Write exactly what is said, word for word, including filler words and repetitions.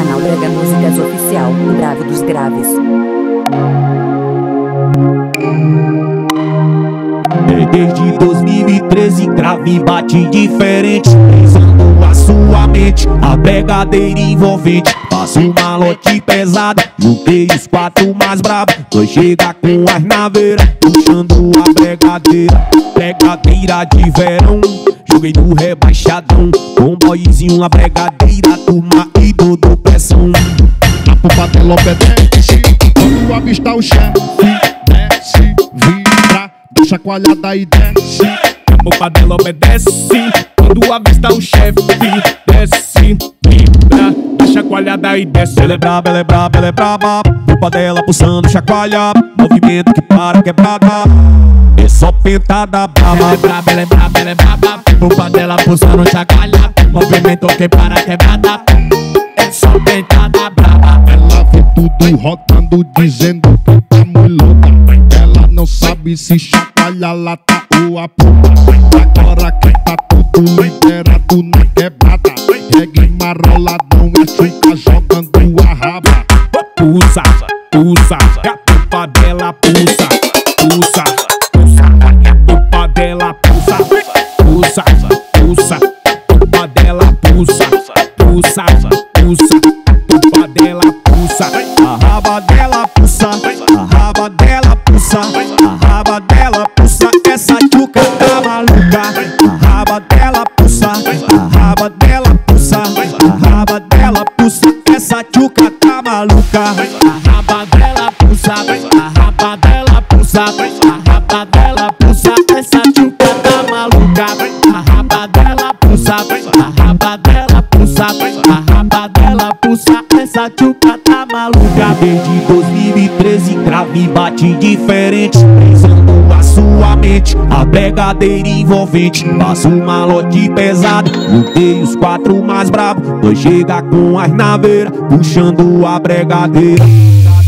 Canal Brega Músicas Oficial, o grave dos graves. É desde dois mil e treze, grave bate diferente, pensando a sua mente, a brigadeira envolvente. Faço um malote pesado, juntei os quatro mais bravos, dois chega com as naveiras, puxando a brigadeira. Brigadeira de verão, joguei no rebaixadão, com boyzinho a brigadeira, turma e todo pressão. A pupa dela obedece, quando avista o chefe, desce, vira, dá chacoalhada e desce. A pupa dela obedece, quando avista o chefe, desce, vibra, dá chacoalhada e desce. Ela é braba, ela é braba, ela é braba, pupa dela pulsando chacoalha, movimento que para quebrada, é só pentada braba. Ela é braba, ela é braba, ela é braba, pupa dela pulsando chacoalha, movimento que para quebrada, é só pentada braba. Ela vê tudo rodando, dizendo que tá muito louca. Ela não sabe se chacoalha a lata ou a pupa. Agora que tá tudo liberado na quebrada, reggae maroladão, é chuca jogando a raba. Pulsa, pulsa, a pupa dela pulsa, pulsa, pulsa, a pupa dela pulsa, pulsa, pulsa, a pupa dela pulsa, pulsa, pulsa, a pupa dela pulsa, A raba dela pulsa, a raba dela pulsa, a raba dela pulsa, essa tchuca tá maluca. A raba dela pulsa, a raba dela pulsa, a raba dela pulsa, essa tchuca tá maluca. a raba dela pulsa, a raba dela pulsa, a raba dela pulsa, essa tchuca tá maluca. A raba dela pulsa, a raba dela pulsa, a raba dela pulsa, essa tchuca tá maluca. Desde dois mil e treze, grave bate diferente, pensando a sua mente, a brigadeira envolvente. Faço um malote pesado, juntei os quatro mais bravos, dois chega com as naveiras, puxando a brigadeira.